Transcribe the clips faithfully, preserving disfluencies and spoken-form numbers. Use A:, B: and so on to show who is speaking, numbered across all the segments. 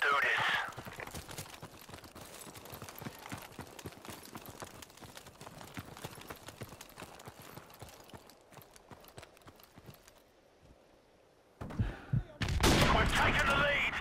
A: do this. We've taken the lead.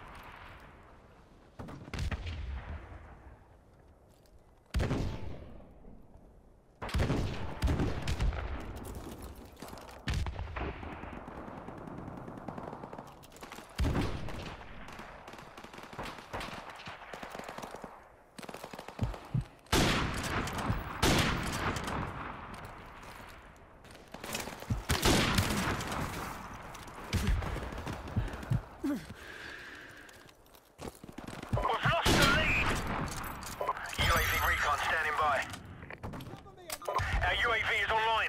A: Our U A V is online.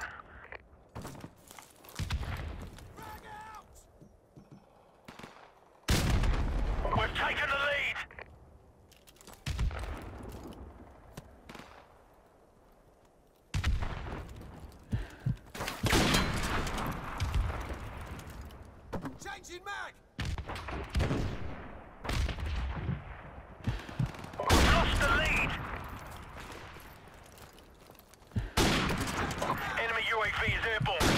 A: We've taken the lead.
B: Changing mag.
A: We've lost the lead. Enemy U A V is airborne.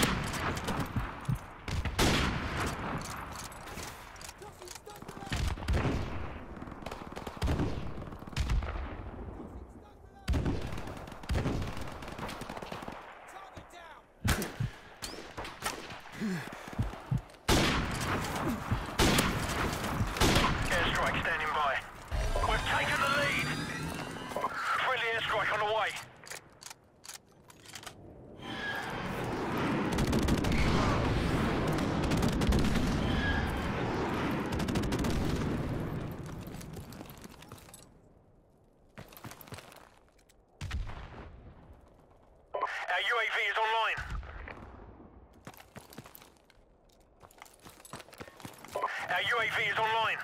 A: Airstrike standing by. We've taken the lead. Friendly airstrike on the way. Our U A V is online. Our U A V is online.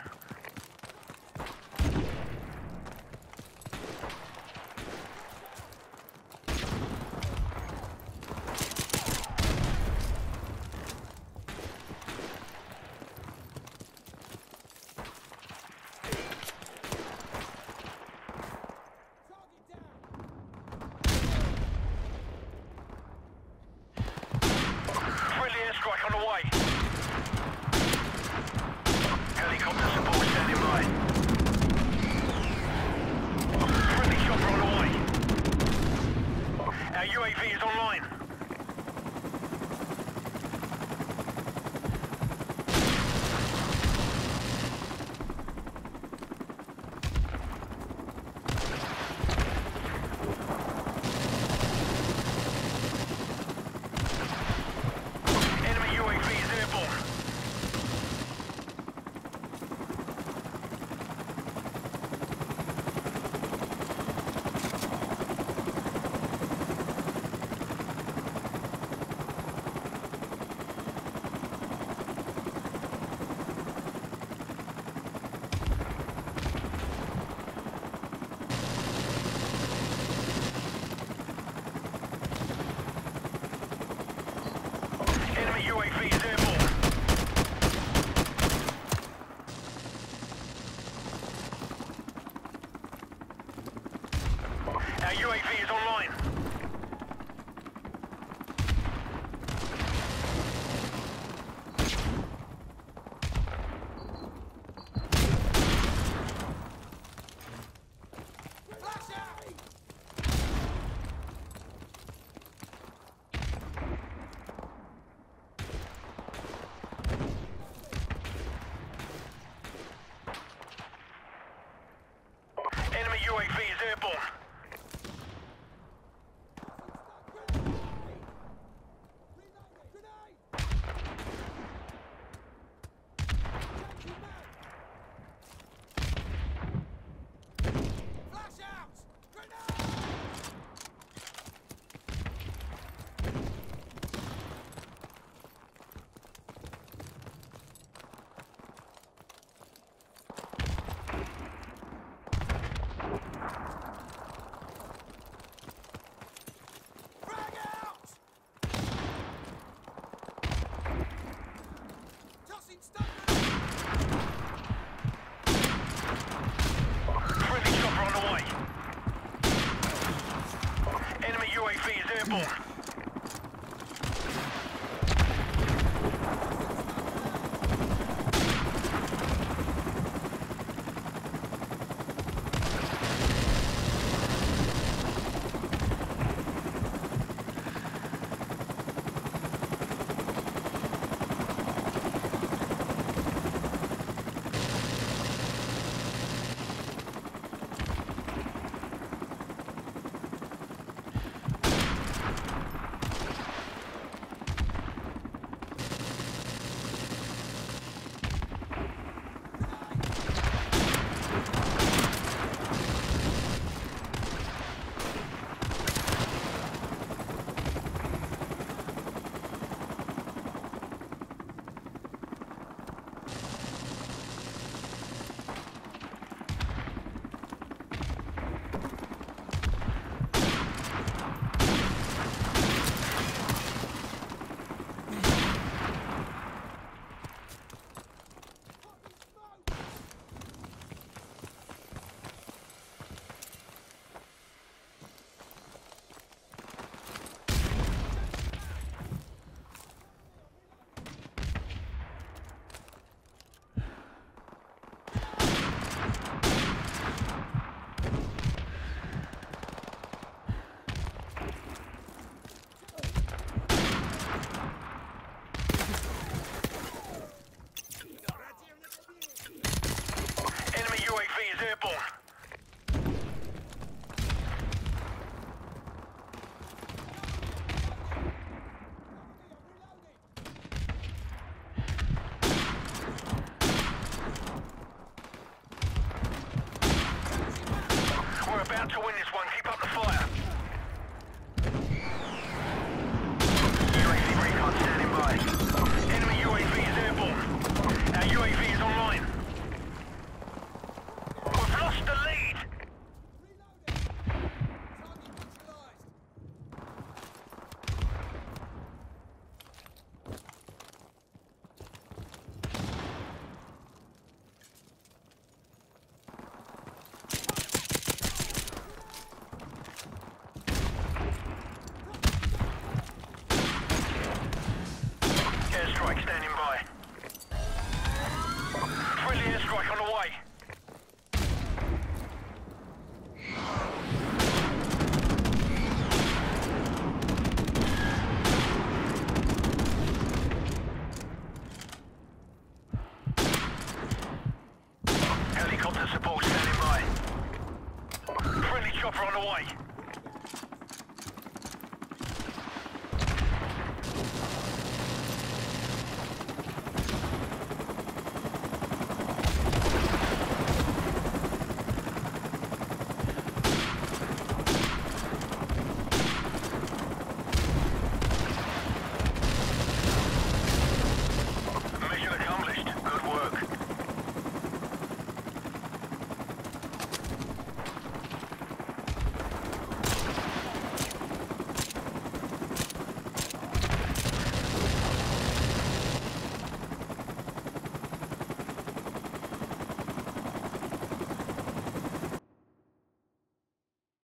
A: Airstrike on the way. Helicopter support standing by. Friendly chopper on the way. Our U A V is online. Enemy U A V is airborne. Our U A V is online. Enemy U A V is airborne. airborne. We're about to win this one. Keep up the fire. U A V recon standing by. Enemy U A V is airborne. Our U A V is online. We've lost the lead. Airstrike standing by. Friendly airstrike on the way. Helicopter support standing by. Friendly chopper on the way.